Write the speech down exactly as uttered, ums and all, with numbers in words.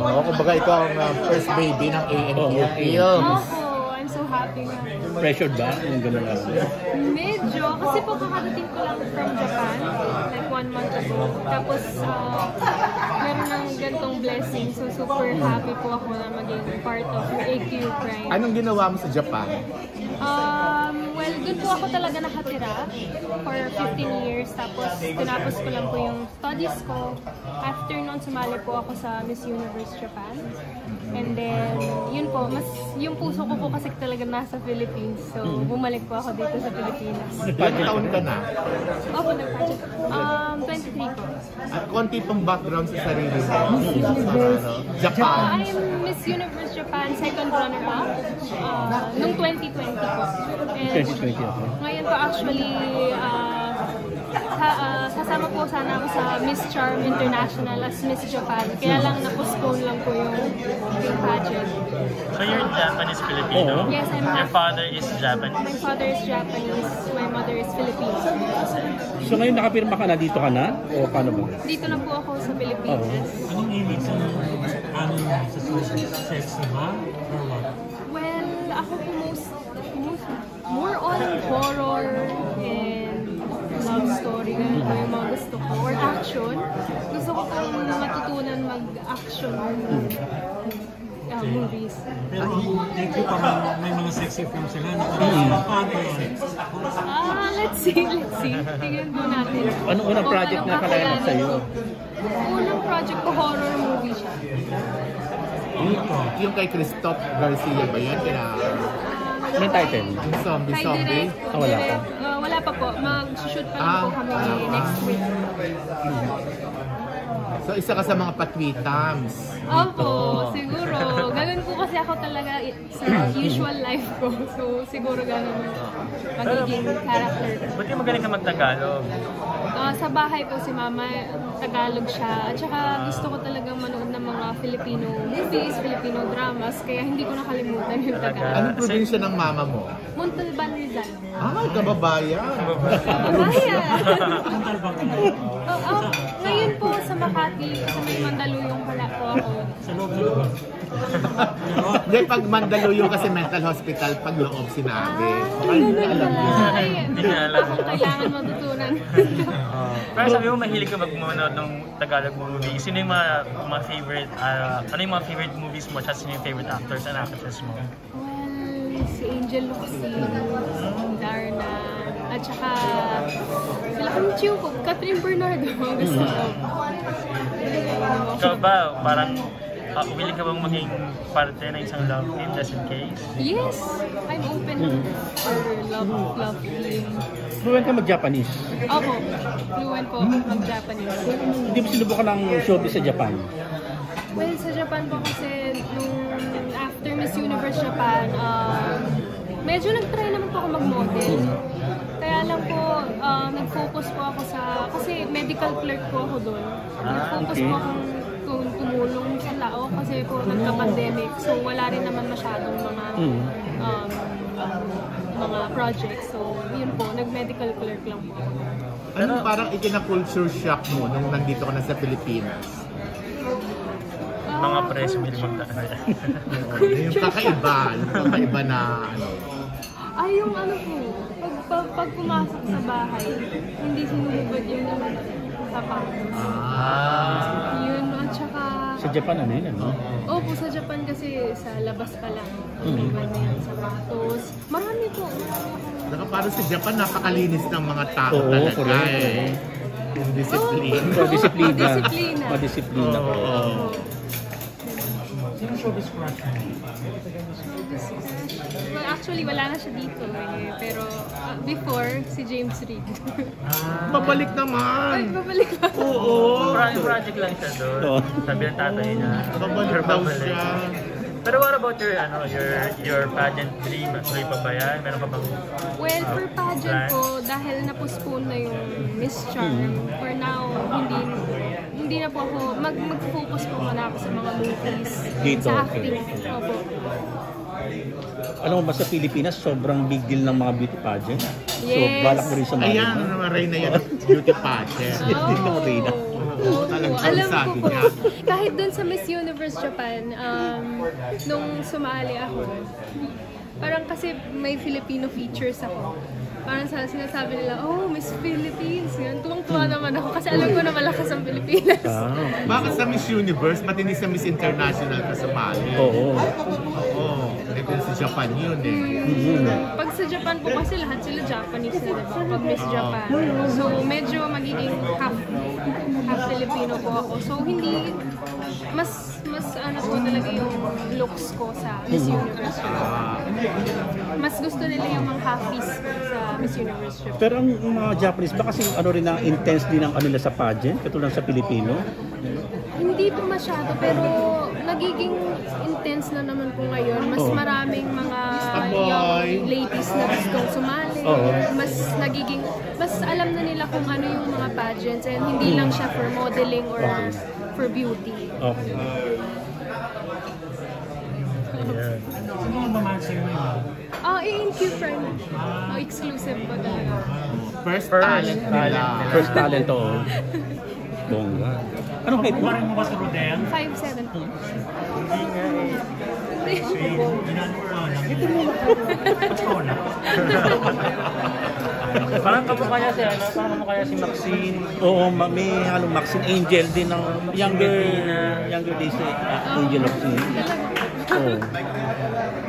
mo. Kumbaga ito ang uh, first baby ng A and Q Films. Opo, I'm so happy nga. Pressured ba? Yung gano'n lang? Medyo, kasi po kakadating ko lang from Japan, like one month ago. Tapos, uh, meron ng gantong blessing. So, super happy po ako na maging part of A and Q Prime. Anong ginawa mo sa Japan? Um, well, doon po ako talaga nakatira for fifteen years. Tapos, tinapos ko lang po yung studies ko. After nun, sumali po ako sa Miss Universe Japan. And then, yun po, mas yung puso ko po kasi talaga nasa Philippines. So, bumalik po ako dito sa Pilipinas. Ilang taon ka na? Opo, nag-project. Um, twenty-three po. At konti pang background sa sarili mo. Japan. Uh, I'm Miss Universe Japan second runner-up uh, nung twenty twenty po. And twenty twenty ako. Ngayon po actually, uh, sa, uh, sasama po sana ako sa Miss Charm International as Miss Japan. Kaya lang na-postpone lang po yung, yung pageant. So you're Japanese Filipino? Yes, I'm Your father is Japanese? My father is Japanese, my mother is Filipino. So ngayon nakapirma ka na, dito ka na? O paano ba? Dito na po ako sa Pilipinas. Anong image sa ano sa social sexy ba? Or what? Well, ako po most, most more on horror and love story. Ganun po yung mga gusto ko. Or action. Gusto ko pang matutunan mag-action uh, movies. Pero thank you pa may mga sexy films sila. Paano yun? Ah, let's see, let's see. Tingnan po natin. Anong unang project na kalayan sa'yo? Unang project ko, horror movie siya. Yung kay Christoph Garcia ba yan? Kina... Anong title? Yung zombie, Kay zombie? direct, Ah, wala pa. direct, uh, wala pa po. Mag-shoot pa lang po Ah, kami ah, next week. So isa ka sa mga patwitams. Opo, siguro. Ganun po kasi ako talaga sa usual life ko. So, siguro ganun magiging character ko. Ba't yung magaling ka mag-Tagalog? Uh, sa bahay po si Mama, Tagalog siya. At saka gusto ko talagang manood ng mga Filipino movies, Filipino dramas. Kaya hindi ko nakalimutan yung Tagalog. Anong probinsya ng mama mo? Montalban, Rizal. Ah, kababayan. Kababayan! oh, oh, ngayon po sa Makati, sa may Mandaluyong pala po ako. Sa loob na loob. Hindi, pag Mandaluyong kasi mental hospital, pag loob sinabi. Ay, hindi alam mo. Ay, Hindi niya alam. Akong kailangan matutunan. Pero sabi mo, mahilig ka mag-manood ng Tagalog movie. Sino yung mga, mga favorite, uh, ano yung mga favorite movies mo? At sino yung favorite actors and actresses mo? Well, si Angel Locsin, Darna, at saka sila kami Chico, Catherine Bernardo. Gusto ko. Ikaw ba, parang uh, willing ka bang maging parte ng isang love team just in case? Yes, I'm open for love, love team. Fluent ka mag-Japanese? Opo, fluent po mag-Japanese. Hindi mo sinubukan ng showbiz sa Japan? Well, sa Japan po kasi nung after Miss Universe Japan, um, medyo nag-try naman po ako mag-model. Kaya lang po, uh, nag-focus po ako sa, kasi medical clerk po ako doon. Nag-focus po akong tum- tumulong sa tao kasi po nagka-pandemic. So wala rin naman masyadong mga um, mga projects. So yun po, nag-medical clerk lang po ako. Anong parang ikina-culture shock mo nung nandito ka na sa Pilipinas? Mga preso, may limang daan. Yung kakaiba, yung kakaiba na ano. Ay, yung ano po, pag, pag, pag pumasok sa bahay, hindi sinulubad yung sapatos. Ah. Yun, at saka... Sa Japan ano yun, ano? Opo, sa Japan kasi sa labas pa lang. Iwan na yung sapatos. Marami po. Saka parang sa Japan, napakalinis ng mga tao Oo, talaga correct. eh. Yung discipline. Oh, disiplina. Disiplina. Madisiplina. Oo. oo. Sino showbiz crush mo? Well, actually, wala na siya dito eh. Pero uh, before, si James Reid. Babalik Ay, naman! babalik lang. Oo! Project, project lang siya doon. Oo. Sabi ng tatay niya. Babalik daw siya. Pero what about your, ano, your, your pageant dream? Tuloy pa ba yan? Meron ka bang... Well, uh, for pageant plan? ko, dahil na-postpone na yung Miss Charm, for now, hindi hindi na po ako, mag, mag-focus po muna ako sa mga movies, Dito, sa okay. acting. Opo. Alam mo ba sa Pilipinas, sobrang big deal ng mga beauty pageant? So, Yes. balak mo rin sa mga. Ayan, ano naman rin na yan, beauty pageant. Hindi ka mo rin na. Oo, Talaga alam ko sabi po, niya. kahit dun sa Miss Universe Japan, um, nung sumali ako, parang kasi may Filipino features ako. Parang sa sinasabi nila, oh, Miss Philippines. Yan. Tuwang-tuwa naman ako kasi alam ko na malakas ang Pilipinas. Ah. Bakit sa Miss Universe, ba't hindi sa Miss International ka sumali? Oo. Oo. Eh, sa Japan yun eh. Mm-hmm. Pag sa Japan po kasi lahat sila Japanese na, diba? Pag Miss Japan. So, medyo magiging half, half Filipino po ako. So, hindi, mas, mas ano po talaga yung looks ko sa Miss Universe. Mas gusto nila yung mga half-piece sa Miss Universe Japan. Pero ang mga Japanese ba kasi ano rin ang intense din ang ano nila sa pageant, katulad sa Pilipino? Hindi po masyado, pero nagiging intense na naman po ngayon. Mas Oo. maraming mga Aboy. young ladies na gustong sumali. Oo. Mas nagiging, mas alam na nila kung ano yung mga pageants and hindi lang siya for modeling or Okay. for beauty. Okay. Ano ang mamahal sa'yo ngayon? Ah, A and Q Prime. Oh, exclusive pa talaga. First, First talent nila. talent. First talent to. Bongga. Anong height mo? Kumarin mo ba sa Rodel? five seven. Hindi nga eh. Ginano ko lang. Ito mo ito na. Parang kamukha niya si ano, parang kamukha niya si Maxine. Oo, ma- may halong Maxine Angel din ng younger younger days eh. Angel of Sin. Oo.